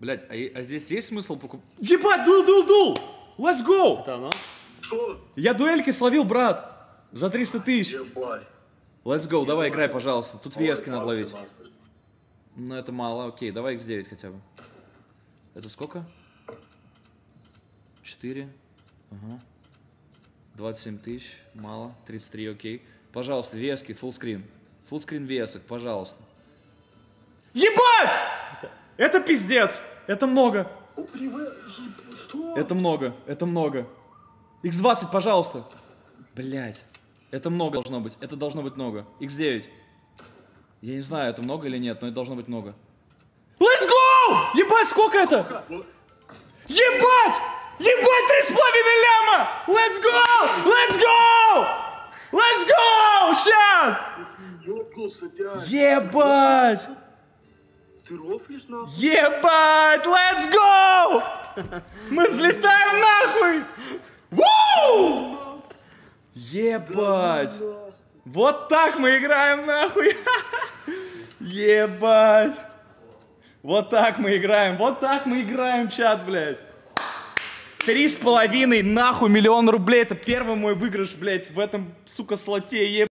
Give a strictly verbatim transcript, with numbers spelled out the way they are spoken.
Блять, а, а здесь есть смысл покупать? Ебать, дул, дул, дул! Let's go! Это оно? Что? Я дуэльки словил, брат! За триста тысяч! Ебать. Let's go, давай, играй, пожалуйста. Тут вески надо Ой, ловить. нахуй. Ну это мало, окей, давай икс девять хотя бы. Это сколько? четыре. Ага. двадцать семь тысяч, мало. тридцать три, окей. Пожалуйста, вески, фуллскрин. Фуллскрин весок, пожалуйста. Ебать! Это пиздец! Это много! Что? Это много, это много. икс двадцать, пожалуйста. Блять. Это много должно быть, это должно быть много. икс девять. Я не знаю, это много или нет, но это должно быть много. Let's go! Ебать, сколько это? Ебать! Ебать, три с половиной ляма! Let's go! Let's go! Let's go! Сейчас! Ёбнулся, дядь. Ебать! Ты рофлишь нахуй? Ебать! Let's go! Мы взлетаем нахуй! Вуу! Ебать! Вот так мы играем нахуй! Ебать! Вот так мы играем, вот так мы играем, чат, блядь! Три с половиной нахуй миллион рублей, это первый мой выигрыш, блядь, в этом, сука, слоте, ебать!